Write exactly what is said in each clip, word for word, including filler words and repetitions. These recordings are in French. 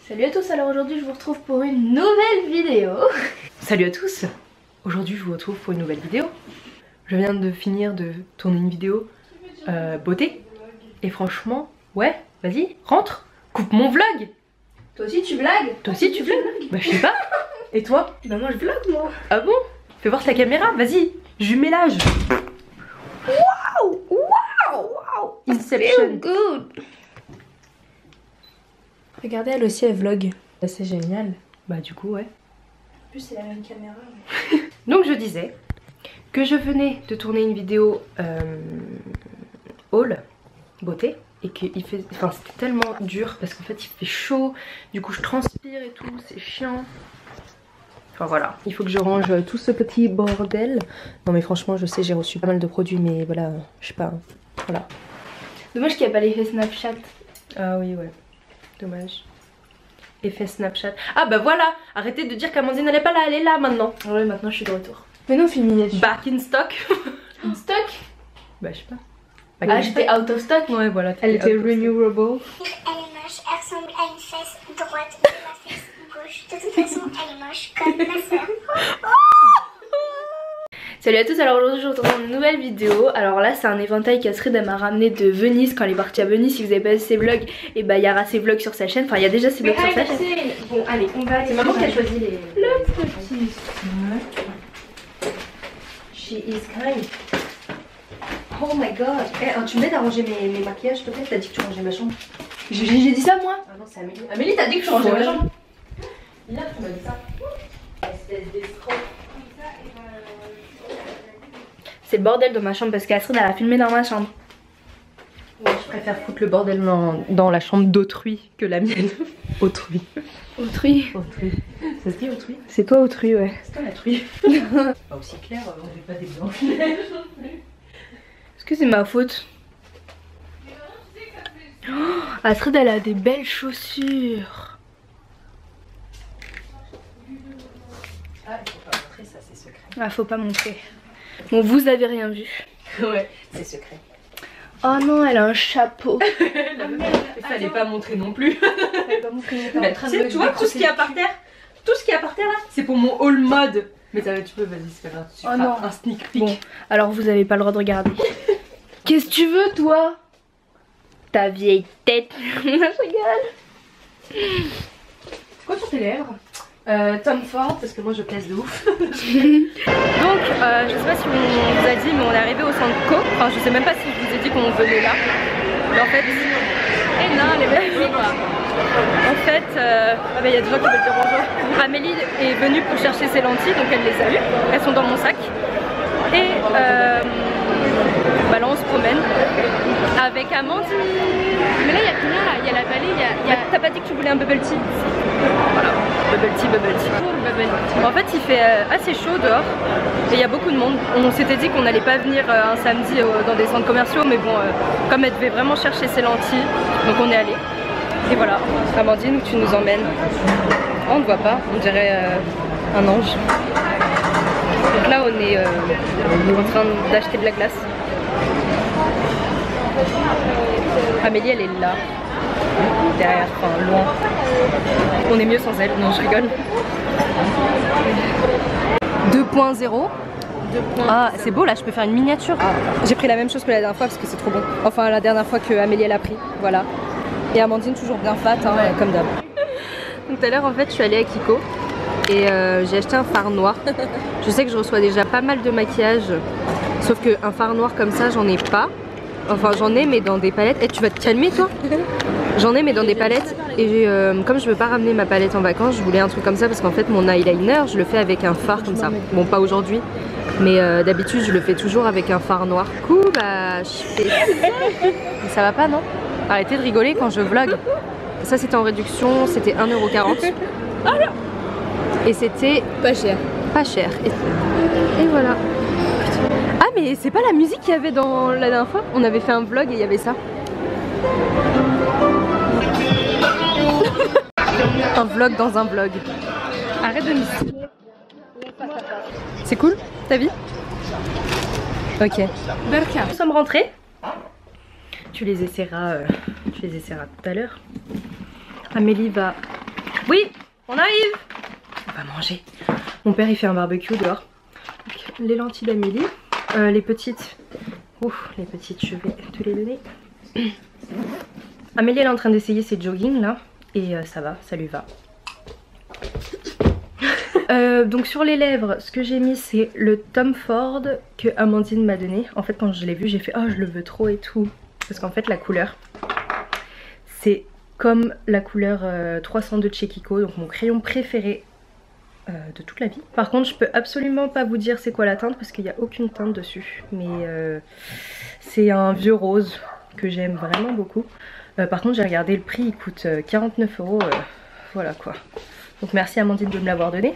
Salut à tous, alors aujourd'hui je vous retrouve pour une nouvelle vidéo. Salut à tous, aujourd'hui je vous retrouve pour une nouvelle vidéo. Je viens de finir de tourner une vidéo euh, beauté. Et franchement, ouais, vas-y, rentre, coupe mon vlog. Toi aussi tu blagues? Toi aussi tu vlogs? Bah je sais pas. Et toi? Bah moi je vlog moi. Ah bon? Fais voir ta caméra, vas-y, jumelage. Waouh, waouh, waouh, Inception. good. Regardez, elle aussi elle vlog. C'est génial. Bah du coup ouais. En plus c'est la même caméra. Mais... Donc je disais que je venais de tourner une vidéo euh, haul beauté et qu'il fait, enfin c'était tellement dur parce qu'en fait il fait chaud, du coup je transpire et tout, c'est chiant. Enfin voilà, il faut que je range tout ce petit bordel. Non mais franchement je sais, j'ai reçu pas mal de produits mais voilà, je sais pas, voilà. Dommage qu'il n'y a pas l'effet Snapchat. Ah oui ouais, dommage. Effet Snapchat. Ah bah voilà, arrêtez de dire qu'Amandine elle est pas là, elle est là maintenant. Ouais, maintenant je suis de retour. Mais non, film miniature. Back in stock. In stock? Bah je sais pas. Back ah j'étais out of stock. Ouais voilà. Elle était renewable. Elle est moche, elle ressemble à une fesse droite de ma fesse gauche. De toute façon, elle est moche comme ma soeur. Salut à tous, alors aujourd'hui je vous retrouve dans une nouvelle vidéo. Alors là c'est un éventail qu'Astrid m'a ramené de Venise quand elle est partie à Venise. Si vous avez pas vu ses vlogs, et bah il y aura ses vlogs sur sa chaîne. Enfin il y a déjà ses vlogs sur sa chaîne. Bon allez, on va aller. C'est maman qui a choisi les... Le petit. She is kind. Oh my god. Eh, hey, tu m'aides à ranger mes, mes maquillages s'il te plaît? T'as dit que tu rangeais ma chambre. J'ai dit ça moi? Ah non c'est Amélie. Amélie t'as dit que tu rangeais ma chambre. Là tu m'as dit ça. Espèce d'escroc. C'est le bordel dans ma chambre parce qu'Astrid elle a filmé dans ma chambre. Ouais, je préfère foutre le bordel dans, dans la chambre d'autrui que la mienne. Autrui. Autrui. Autrui. Ça se dit autrui? C'est toi autrui, ouais. C'est toi la truie. Pas aussi clair, on fait pas des blanches. Est-ce que c'est ma faute? Oh, Astrid elle a des belles chaussures. Ah, il faut pas montrer ça, c'est secret. Ah, faut pas montrer. Bon, vous avez rien vu. Ouais, c'est secret. Oh non, elle a un chapeau. Il fallait pas montrer non plus. Pas montrer, Mais tu, tu vois tout ce qu'il y a par terre? Tout ce qu'il y a par terre là, c'est pour mon haul mode. Mais ça, tu peux, vas-y, c'est pas grave. Tu oh feras non. Un sneak peek. Bon, alors vous avez pas le droit de regarder. Qu'est-ce que tu veux, toi? Ta vieille tête. Je rigole. C'est quoi sur tes lèvres? Euh, Tom Ford, parce que moi je pèse de ouf. Donc, euh, je sais pas si on vous a dit, mais on est arrivé au centre Co. Enfin, je sais même pas si je vous ai dit qu'on venait là. Mais en fait, et non, les belles. En fait, il euh, ah bah, y a des gens qui veulent dire bonjour. Amélie est venue pour chercher ses lentilles, donc elle les a eues. Elles sont dans mon sac. Et euh, bah là, on se promène avec Amandine. Mais là, il y a plus rien là. Il y a la vallée. Il y a. a... T'as pas dit que tu voulais un bubble tea? Voilà. Bubble tea, bubble tea. Bubble tea. En fait il fait euh, assez chaud dehors et il y a beaucoup de monde. On s'était dit qu'on n'allait pas venir euh, un samedi euh, dans des centres commerciaux, mais bon euh, comme elle devait vraiment chercher ses lentilles, donc on est allé. Et voilà, Amandine, tu nous emmènes. Oh, on ne voit pas, on dirait euh, un ange. Donc là on est euh, en train d'acheter de la glace. Amélie elle est là. Derrière, enfin loin. On est mieux sans elle, non je rigole. deux point zéro. Ah c'est beau là, je peux faire une miniature. Ah, j'ai pris la même chose que la dernière fois parce que c'est trop bon. Enfin la dernière fois que Amélie elle a pris, voilà. Et Amandine toujours bien fat, hein, ouais. Comme d'hab. Donc tout à l'heure en fait je suis allée à Kiko et euh, j'ai acheté un fard noir. Je sais que je reçois déjà pas mal de maquillage, sauf qu'un fard noir comme ça j'en ai pas. Enfin j'en ai mais dans des palettes. Et tu vas te calmer toi? J'en ai mais dans des palettes. Et euh, comme je veux pas ramener ma palette en vacances, je voulais un truc comme ça parce qu'en fait mon eyeliner je le fais avec un fard comme ça. Bon pas aujourd'hui, mais euh, d'habitude je le fais toujours avec un fard noir. Coucou, bah je fais ça. Mais ça va pas non? Arrêtez de rigoler quand je vlog. Ça c'était en réduction, c'était un euro quarante. Et c'était pas cher. Pas cher. Et, et voilà. Ah mais c'est pas la musique qu'il y avait dans la dernière fois? On avait fait un vlog et il y avait ça. Un vlog dans un vlog. Arrête de me... C'est cool? T'as vu? Ok. Nous sommes rentrés. Tu les essaieras, euh, tu les essaieras tout à l'heure. Amélie va Oui, on arrive. On va manger. Mon père il fait un barbecue dehors. Donc, les lentilles d'Amélie, euh, les petites. Ouf, les petites, je vais te les donner. Amélie elle est en train d'essayer ses jogging là. Et euh, ça va, ça lui va. euh, donc sur les lèvres, ce que j'ai mis c'est le Tom Ford que Amandine m'a donné. En fait quand je l'ai vu j'ai fait oh je le veux trop et tout. Parce qu'en fait la couleur c'est comme la couleur euh, trois cent deux de chez Kiko. Donc mon crayon préféré euh, de toute la vie. Par contre je peux absolument pas vous dire c'est quoi la teinte parce qu'il n'y a aucune teinte dessus. Mais euh, c'est un vieux rose que j'aime vraiment beaucoup. Euh, par contre j'ai regardé le prix, il coûte euh, quarante-neuf euros, euh, voilà quoi. Donc merci Amandine de me l'avoir donné.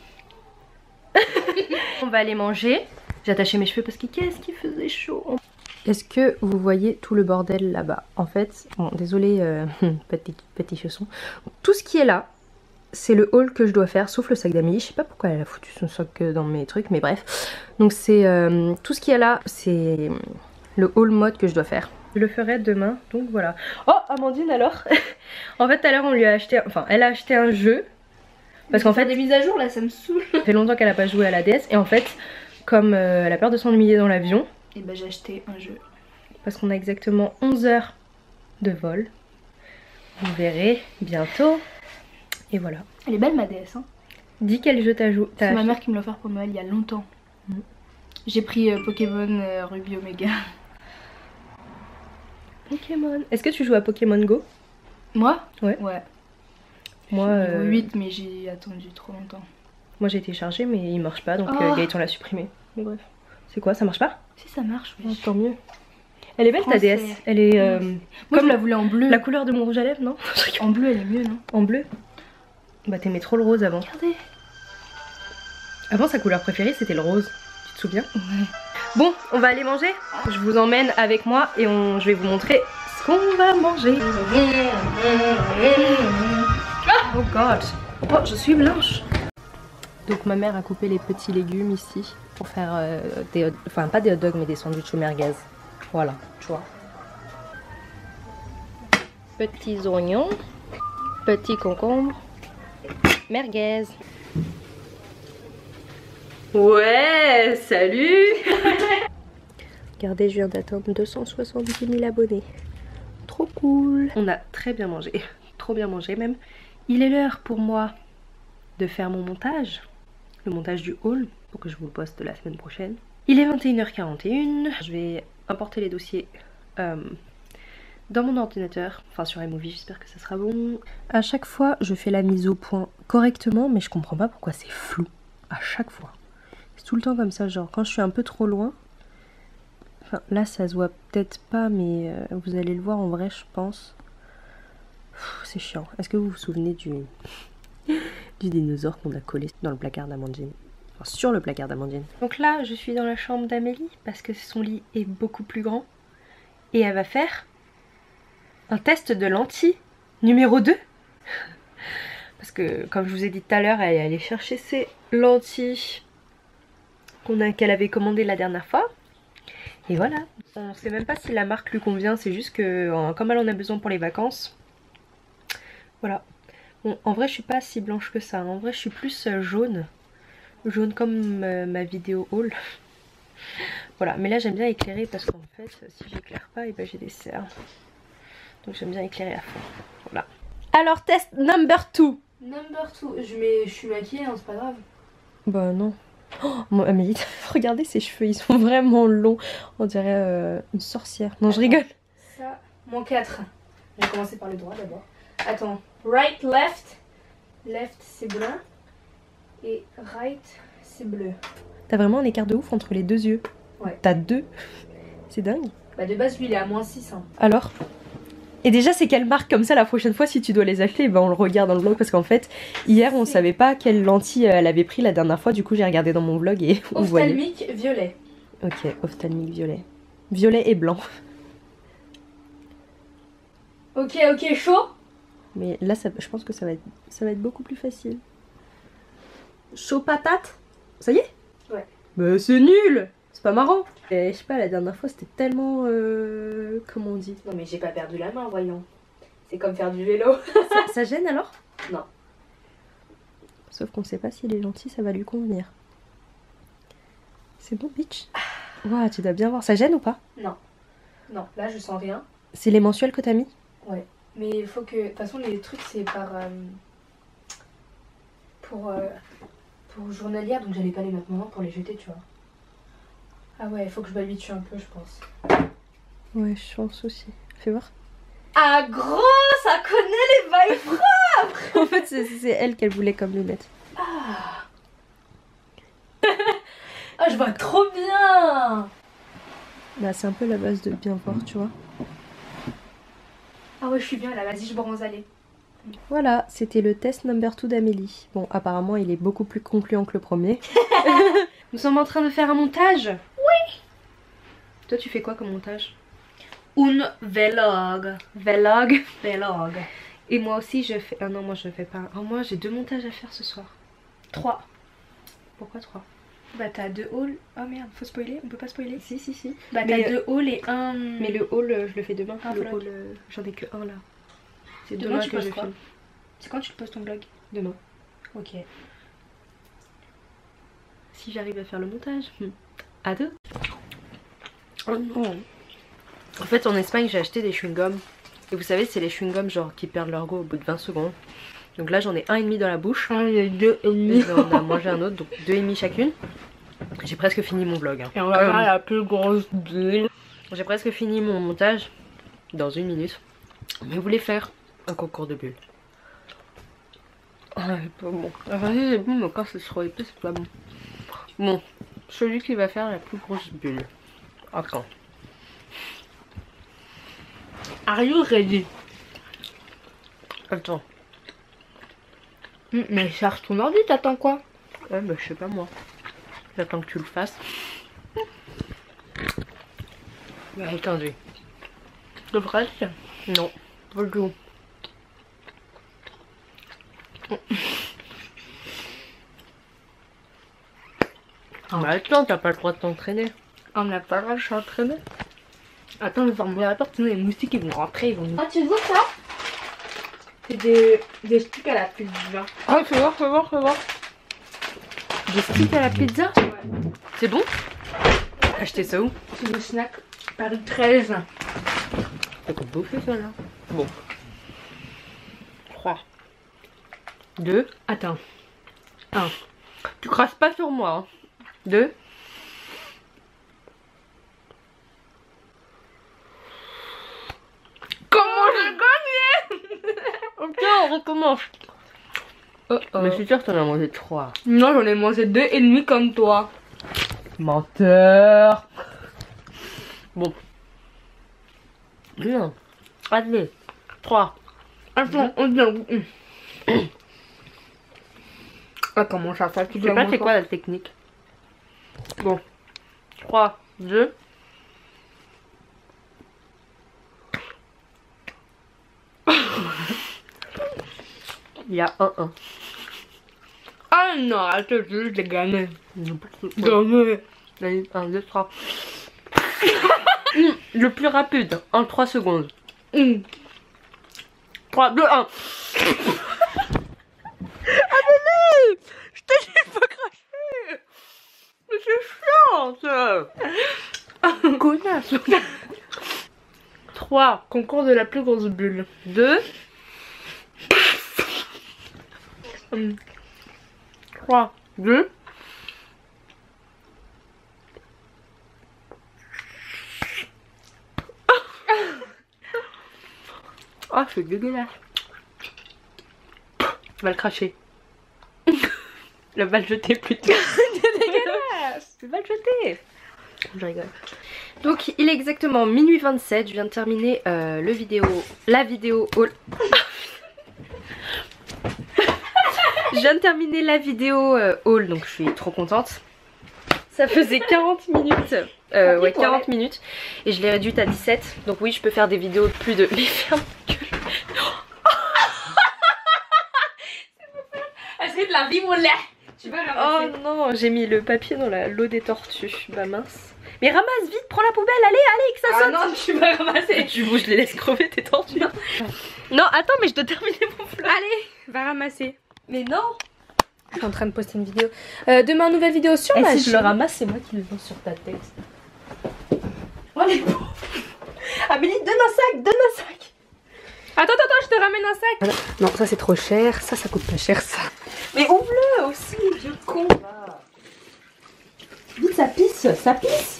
On va aller manger. J'ai attaché mes cheveux parce que qu'est-ce qu'il faisait chaud. Est-ce que vous voyez tout le bordel là-bas? En fait, bon, désolé euh, petit, petit chausson. Tout ce qui est là, c'est le haul que je dois faire, sauf le sac d'Amélie. Je sais pas pourquoi elle a foutu son sac dans mes trucs, mais bref. Donc c'est euh, tout ce qui est là, c'est le haul mode que je dois faire. Je le ferai demain, donc voilà. Oh Amandine alors. En fait tout à l'heure on lui a acheté, enfin elle a acheté un jeu. Parce qu'en fait des mises à jour là ça me saoule. Ça fait longtemps qu'elle a pas joué à la D S. Et en fait comme euh, elle a peur de s'ennuyer dans l'avion, et bah j'ai acheté un jeu. Parce qu'on a exactement onze heures de vol. Vous verrez bientôt. Et voilà. Elle est belle ma D S hein. Dis quel jeu t'as joué. C'est ma mère qui me l'a offert pour Noël il y a longtemps. Mmh. J'ai pris euh, Pokémon euh, Ruby Omega. Pokémon. Est-ce que tu joues à Pokémon Go? Moi? Ouais. Ouais. Moi euh... euh... huit mais j'ai attendu trop longtemps. Moi j'ai téléchargé mais il marche pas donc oh. euh, Gaëtan l'a supprimé. Mais bref. C'est quoi, ça marche pas? Si ça marche, oui. Oh, tant mieux. Elle est belle Français. ta D S. Elle est euh, moi comme je la voulais en bleu. La couleur de mon rouge à lèvres, non? En bleu elle est mieux non? En bleu? Bah t'aimais trop le rose avant. Regardez. Avant sa couleur préférée c'était le rose. Tu te souviens? Ouais. Bon, on va aller manger. Je vous emmène avec moi et on... je vais vous montrer ce qu'on va manger. Oh god. Oh, je suis blanche. Donc ma mère a coupé les petits légumes ici pour faire euh, des hot... enfin pas des hot dogs mais des sandwichs au merguez. Voilà, tu vois. Petits oignons, petits concombres, merguez. Ouais, salut. Regardez, je viens d'atteindre deux cent soixante-dix mille abonnés. Trop cool. On a très bien mangé, trop bien mangé même. Il est l'heure pour moi de faire mon montage, le montage du haul, pour que je vous le poste la semaine prochaine. Il est vingt et une heures quarante et une. Je vais importer les dossiers euh, dans mon ordinateur, enfin sur iMovie, j'espère que ça sera bon. À chaque fois, je fais la mise au point correctement, mais je comprends pas pourquoi c'est flou. À chaque fois. C'est tout le temps comme ça, genre quand je suis un peu trop loin. Enfin là ça se voit peut-être pas mais euh, vous allez le voir en vrai je pense. C'est chiant. Est-ce que vous vous souvenez du, du dinosaure qu'on a collé dans le placard d'Amandine? Enfin sur le placard d'Amandine. Donc là je suis dans la chambre d'Amélie parce que son lit est beaucoup plus grand. Et elle va faire un test de lentilles numéro deux. Parce que comme je vous ai dit tout à l'heure elle est allée chercher ses lentilles qu'on a qu'elle avait commandées la dernière fois. Et voilà, on sait même pas si la marque lui convient, c'est juste que comme elle en a besoin pour les vacances, voilà. Bon, en vrai je suis pas si blanche que ça, en vrai je suis plus jaune, jaune comme euh, ma vidéo haul. Voilà, mais là j'aime bien éclairer parce qu'en fait si j'éclaire pas, et ben j'ai des cernes. Donc j'aime bien éclairer à fond, voilà. Alors test number two. Number two, je, mets... je suis maquillée, hein, c'est pas grave. Bah non. Oh, Amélie, regardez ses cheveux, ils sont vraiment longs. On dirait euh, une sorcière. Non, je rigole. Ça, moins quatre. Je vais commencer par le droit d'abord. Attends, right, left. Left, c'est blanc. Et right, c'est bleu. T'as vraiment un écart de ouf entre les deux yeux. Ouais. T'as deux. C'est dingue. Bah de base, lui, il est à moins six. Hein. Alors? Et déjà c'est quelle marque comme ça la prochaine fois si tu dois les acheter, ben on le regarde dans le vlog parce qu'en fait hier on savait pas quelle lentille elle avait pris la dernière fois, du coup j'ai regardé dans mon vlog et on voyait. Ophtalmique violet. Ok, ophtalmique violet. Violet et blanc. Ok, ok, chaud. Mais là ça, je pense que ça va, être, ça va être beaucoup plus facile. Chaud patate. Ça y est? Ouais. Bah c'est nul. C'est pas marrant. Et je sais pas, la dernière fois c'était tellement... Euh, comment on dit? Non mais j'ai pas perdu la main, voyons. C'est comme faire du vélo. ça, ça gêne alors? Non. Sauf qu'on sait pas si les lentilles ça va lui convenir. C'est bon, bitch. Waouh, tu dois bien voir. Ça gêne ou pas? Non. Non, là je sens rien. C'est les mensuels que t'as mis? Ouais. Mais il faut que... De toute façon les trucs c'est par... Euh... Pour... Euh... Pour journalière, donc j'allais pas les mettre maintenant pour les jeter, tu vois. Ah ouais, il faut que je m'habitue un peu, je pense. Ouais, je pense aussi. Fais voir. Ah gros, ça connaît les bails propres. En fait, c'est elle qu'elle voulait comme lunettes. Ah. Ah, je vois trop bien. Bah, c'est un peu la base de bien voir, tu vois. Ah ouais, je suis bien là, vas-y, je bronze, allez. Voilà, c'était le test number two d'Amélie. Bon, apparemment, il est beaucoup plus concluant que le premier. Nous sommes en train de faire un montage. Oui. Toi, tu fais quoi comme montage? Un vlog. Vlog. Vlog. Et moi aussi, je fais... Ah non, moi, je fais pas... Oh, moi, j'ai deux montages à faire ce soir. Trois. Pourquoi trois? Bah, t'as deux hauls. Oh merde, faut spoiler? On peut pas spoiler? Si, si, si. Bah, t'as deux hauls et un... Mais le haul, euh, je le fais demain. Un le vlog. haul, euh, j'en ai que un là. C'est Demain, demain, tu que je postes quoi? filme. C'est quand tu te postes ton vlog? Demain. Ok. Si j'arrive à faire le montage. Hmm. À deux. Oh non. En fait, en Espagne, j'ai acheté des chewing-gums. Et vous savez, c'est les chewing-gums genre qui perdent leur goût au bout de vingt secondes. Donc là, j'en ai un et demi dans la bouche. Ah, il y a deux et demi. Et on a mangé un autre, donc deux et demi chacune. J'ai presque fini mon vlog. Hein. Et on va faire la plus grosse bulle. J'ai presque fini mon montage dans une minute. Mais vous voulez faire un concours de bulles? Ah, c'est pas bon. Enfin, si, c'est bon, mais quand c'est trop épais, c'est pas bon. Bon, celui qui va faire la plus grosse bulle. Attends. Are you ready? Attends. Mmh, mais charge ton ordi, t'attends quoi? Ouais, bah je sais pas moi. J'attends que tu le fasses. Bah, attendez. Le vrai? Non, pas du tout. Ah. Bah attends, t'as pas le droit de t'entraîner. On n'a pas le droit de s'entraîner. Attends, on va fermer la porte, sinon les moustiques ils vont rentrer, ils vont nous... Ah, tu vois ça? C'est des, des sticks à la pizza. Ah, fais voir, fais voir, fais voir. Des sticks à la pizza? Ouais. C'est bon? Acheter ça où? C'est des snacks Paris treize. T'as quoi bouffer ça là? Bon. trois. deux. Attends. un. Tu crasses pas sur moi. Hein. deux. Comment j'ai gagné? Ok, on recommence. Oh oh. Mais je suis sûre que t'en as mangé trois. Non, j'en ai mangé deux et demi comme toi. Menteur. Bon. Non. Allez. trois. Attends, on dit... Ah, comment ça fait? Je sais pas c'est quoi la technique. Bon. trois, deux. Il y a un un. Ah non, attends, je l'ai gagné. Non. Gagné. Allez, un, deux, trois. Le plus rapide, en trois secondes. Mm. trois, deux, un. Amélie, je t'ai dit de pas cracher. Mais c'est chiant ça. Connasse. trois, Concours de la plus grosse bulle. deux, trois, deux. Ah, c'est dégueulasse. Tu vas le cracher. Le va le jeter plutôt. C'est dégueulasse. Tu vas le jeter. Je rigole. Donc il est exactement minuit vingt-sept. Je viens de terminer euh, le vidéo. La vidéo haul. Je viens de terminer la vidéo euh, haul. Donc je suis trop contente. Ça faisait quarante minutes. Euh, ouais, quarante minutes. Et je l'ai réduite à dix-sept. Donc oui, je peux faire des vidéos de plus de. Mais ferme ta gueule. Est-ce que de la vie mon lait? Tu vas ramasser. Oh non, j'ai mis le papier dans la l'eau des tortues. Bah mince. Mais ramasse vite, prends la poubelle, allez, allez, que ça Ah saute. non, tu vas ramasser. Tu veux, je les laisse crever tes tortues. Non, attends, mais je dois terminer mon plat. Allez, va ramasser. Mais non. Je suis en train de poster une vidéo. Euh, demain, nouvelle vidéo sur Et ma si chaîne. je le ramasse, c'est moi qui le lance sur ta tête. Oh les pauvres. Amélie, donne un sac, donne un sac. Attends, attends, attends, je te ramène un sac. Voilà. Non, ça c'est trop cher. Ça, ça coûte pas cher, ça. Mais ouvre-le aussi, vieux con. Vite, ça pisse, ça pisse.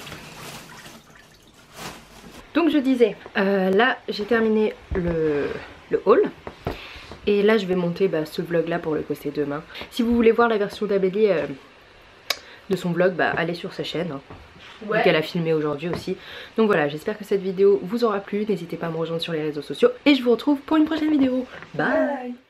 Donc je disais, euh, là j'ai terminé le, le haul. Et là je vais monter bah, ce vlog là pour le poster demain. Si vous voulez voir la version d'Amélie euh, de son vlog, bah allez sur sa chaîne. Hein. Ouais. Qu'elle a filmé aujourd'hui aussi. Donc voilà, j'espère que cette vidéo vous aura plu. N'hésitez pas à me rejoindre sur les réseaux sociaux. Et je vous retrouve pour une prochaine vidéo. Bye, bye.